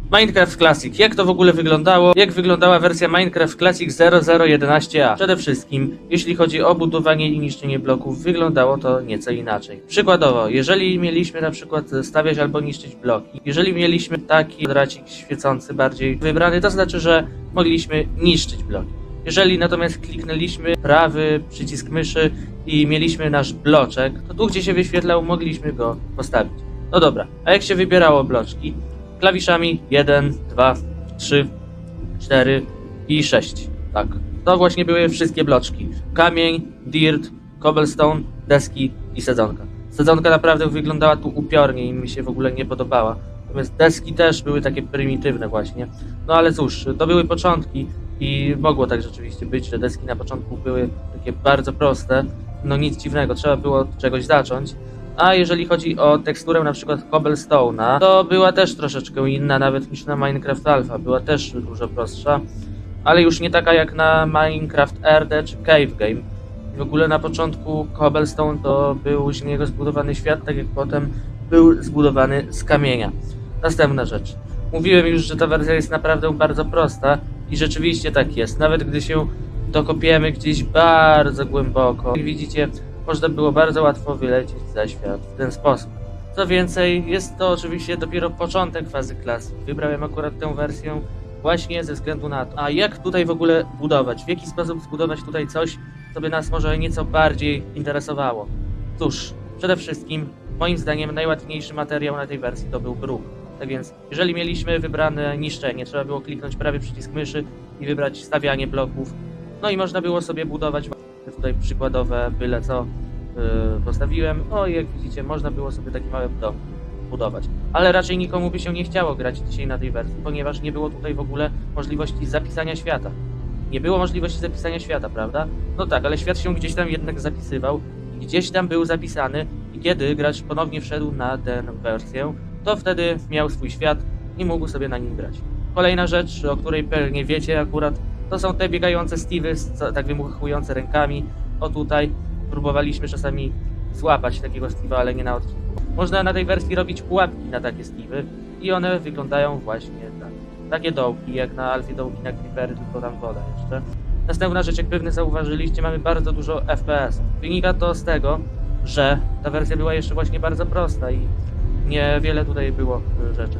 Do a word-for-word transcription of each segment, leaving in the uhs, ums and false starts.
Minecraft Classic. Jak to w ogóle wyglądało? Jak wyglądała wersja Minecraft Classic zero zero jedenaście A? Przede wszystkim, jeśli chodzi o budowanie i niszczenie bloków, wyglądało to nieco inaczej. Przykładowo, jeżeli mieliśmy na przykład stawiać albo niszczyć bloki, jeżeli mieliśmy taki kwadracik świecący bardziej wybrany, to znaczy, że mogliśmy niszczyć bloki. Jeżeli natomiast kliknęliśmy prawy przycisk myszy i mieliśmy nasz bloczek, to tu, gdzie się wyświetlał, mogliśmy go postawić. No dobra, a jak się wybierało bloczki? Klawiszami jeden, dwa, trzy, cztery i sześć. Tak, to właśnie były wszystkie bloczki. Kamień, dirt, cobblestone, deski i sadzonka. Sadzonka naprawdę wyglądała tu upiornie i mi się w ogóle nie podobała. Natomiast deski też były takie prymitywne właśnie. No ale cóż, to były początki i mogło tak rzeczywiście być, że deski na początku były takie bardzo proste. No nic dziwnego, trzeba było od czegoś zacząć. A jeżeli chodzi o teksturę na przykład cobblestone'a, to była też troszeczkę inna nawet niż na Minecraft Alpha. Była też dużo prostsza, ale już nie taka jak na Minecraft R D czy Cave Game. W ogóle na początku cobblestone to był z niego zbudowany świat, tak jak potem był zbudowany z kamienia. Następna rzecz. Mówiłem już, że ta wersja jest naprawdę bardzo prosta i rzeczywiście tak jest. Nawet gdy się dokopiemy gdzieś bardzo głęboko, jak widzicie, można było bardzo łatwo wylecieć za świat w ten sposób. Co więcej, jest to oczywiście dopiero początek fazy Classic. Wybrałem akurat tę wersję właśnie ze względu na to. A jak tutaj w ogóle budować? W jaki sposób zbudować tutaj coś, co by nas może nieco bardziej interesowało? Cóż, przede wszystkim, moim zdaniem najłatwiejszy materiał na tej wersji to był bruk. Tak więc, jeżeli mieliśmy wybrane niszczenie, trzeba było kliknąć prawy przycisk myszy i wybrać stawianie bloków. No i można było sobie budować tutaj przykładowe byle co yy, postawiłem. O i jak widzicie, można było sobie taki mały dom budować. Ale raczej nikomu by się nie chciało grać dzisiaj na tej wersji, ponieważ nie było tutaj w ogóle możliwości zapisania świata. Nie było możliwości zapisania świata, prawda? No tak, ale świat się gdzieś tam jednak zapisywał. Gdzieś tam był zapisany i kiedy gracz ponownie wszedł na tę wersję, to wtedy miał swój świat i mógł sobie na nim grać. Kolejna rzecz, o której pewnie wiecie akurat, to są te biegające Steve'y, tak wymuchujące rękami. O tutaj próbowaliśmy czasami złapać takiego Steve'a, ale nie na odcinku. Można na tej wersji robić pułapki na takie Steve'y i one wyglądają właśnie tak. Takie dołki, jak na Alfie dołki na Creepery, tylko tam woda jeszcze. Następna rzecz, jak pewnie zauważyliście, mamy bardzo dużo F P S. Wynika to z tego, że ta wersja była jeszcze właśnie bardzo prosta i niewiele tutaj było rzeczy.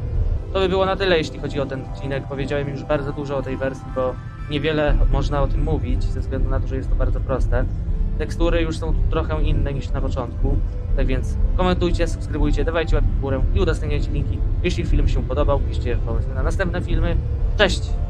To by było na tyle, jeśli chodzi o ten odcinek. Powiedziałem już bardzo dużo o tej wersji, bo niewiele można o tym mówić, ze względu na to, że jest to bardzo proste. Tekstury już są trochę inne niż na początku, tak więc komentujcie, subskrybujcie, dawajcie łapki w górę i udostępniajcie linki. Jeśli film się podobał, piszcie pomysły na następne filmy. Cześć!